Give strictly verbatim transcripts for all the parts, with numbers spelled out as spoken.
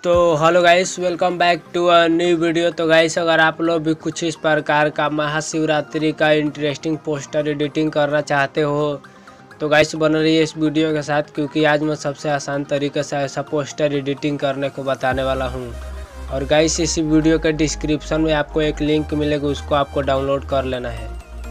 तो hello guys, welcome back to a new video. तो guys, अगर आप लोग भी कुछ इस प्रकार का महाशिवरात्रि का इंटरेस्टिंग पोस्टर एडिटिंग करना चाहते हो तो गाइस बन रही है इस वीडियो के साथ, क्योंकि आज मैं सबसे आसान तरीके से ऐसा पोस्टर एडिटिंग करने को बताने वाला हूं। और गाइस, इस वीडियो के डिस्क्रिप्शन में आपको एक लिंक मिलेगा, उसको आपको डाउनलोड कर लेना है।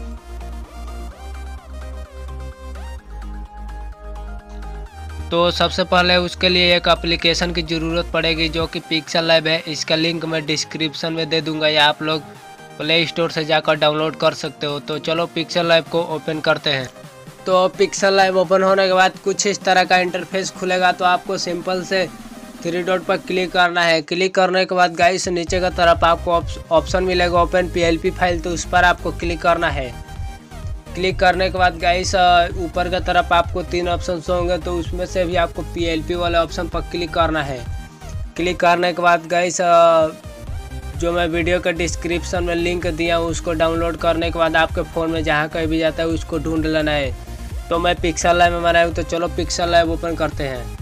तो सबसे पहले उसके लिए एक एप्लीकेशन की ज़रूरत पड़ेगी जो कि पिक्सल लैब है। इसका लिंक मैं डिस्क्रिप्शन में दे दूंगा, या आप लोग प्ले स्टोर से जाकर डाउनलोड कर सकते हो। तो चलो पिक्सल लैब को ओपन करते हैं। तो पिक्सल लैब ओपन होने के बाद कुछ इस तरह का इंटरफेस खुलेगा। तो आपको सिंपल से थ्री डॉट पर क्लिक करना है। क्लिक करने के बाद गाइस नीचे की तरफ आपको ऑप्शन मिलेगा ओपन पीएलपी फाइल, तो उस पर आपको क्लिक करना है। क्लिक करने के बाद गाइस ऊपर की तरफ आपको तीन ऑप्शन होंगे, तो उसमें से भी आपको पीएलपी वाले ऑप्शन पर क्लिक करना है। क्लिक करने के बाद गाइस जो मैं वीडियो के डिस्क्रिप्शन में लिंक दिया हूँ उसको डाउनलोड करने के बाद आपके फ़ोन में जहाँ कहीं भी जाता है उसको ढूंढ लेना है। तो मैं पिक्सल लैब में बनाया हूँ, तो चलो पिक्सल लैब ओपन करते हैं।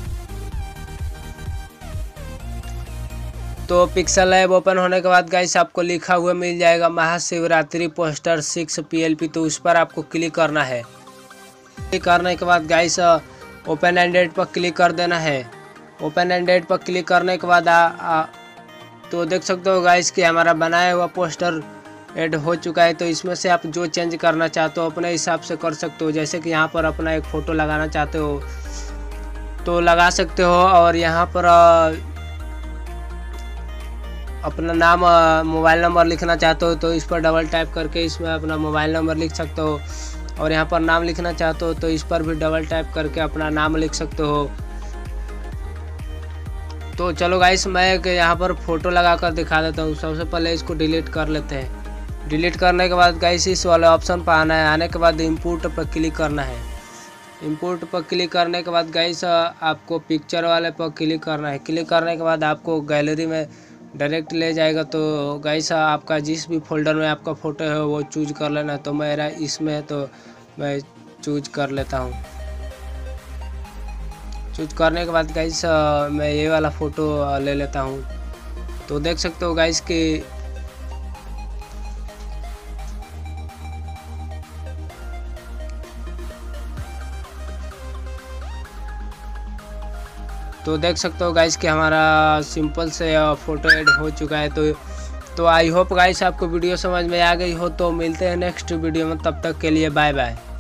तो पिक्सल लैब ओपन होने के बाद गाइस आपको लिखा हुआ मिल जाएगा महाशिवरात्रि पोस्टर सिक्स पीएलपी, तो उस पर आपको क्लिक करना है। क्लिक करने के बाद गाइस ओपन एंडेड पर क्लिक कर देना है। ओपन एंडेड पर क्लिक करने के बाद आ, आ, तो देख सकते हो गाइस कि हमारा बनाया हुआ पोस्टर ऐड हो चुका है। तो इसमें से आप जो चेंज करना चाहते हो अपने हिसाब से कर सकते हो। जैसे कि यहाँ पर अपना एक फ़ोटो लगाना चाहते हो तो लगा सकते हो, और यहाँ पर आ, अपना नाम मोबाइल नंबर लिखना चाहते हो तो इस पर डबल टैप करके इसमें अपना मोबाइल नंबर लिख सकते हो। और यहाँ पर नाम लिखना चाहते हो तो इस पर भी डबल टैप करके अपना नाम लिख सकते हो। तो चलो गाइस, मैं एक यहाँ पर फ़ोटो लगा कर दिखा देता हूँ। सबसे पहले इसको डिलीट कर लेते हैं। डिलीट करने के बाद गाइस इस वाले ऑप्शन पर आना है। आने के बाद इंपोर्ट पर क्लिक करना है। इंपोर्ट पर क्लिक करने के बाद गाइस आपको पिक्चर वाले पर क्लिक करना है। क्लिक करने के बाद आपको गैलरी में डायरेक्ट ले जाएगा। तो गाइस आपका जिस भी फोल्डर में आपका फ़ोटो है वो चूज कर लेना। तो मेरा इसमें है तो मैं चूज कर लेता हूँ। चूज करने के बाद गाइस मैं ये वाला फ़ोटो ले लेता हूँ। तो देख सकते हो गाइस कि तो देख सकते हो गाइस कि हमारा सिंपल से फ़ोटो ऐड हो चुका है। तो तो आई होप गाइस आपको वीडियो समझ में आ गई हो। तो मिलते हैं नेक्स्ट वीडियो में, तब तक के लिए बाय बाय।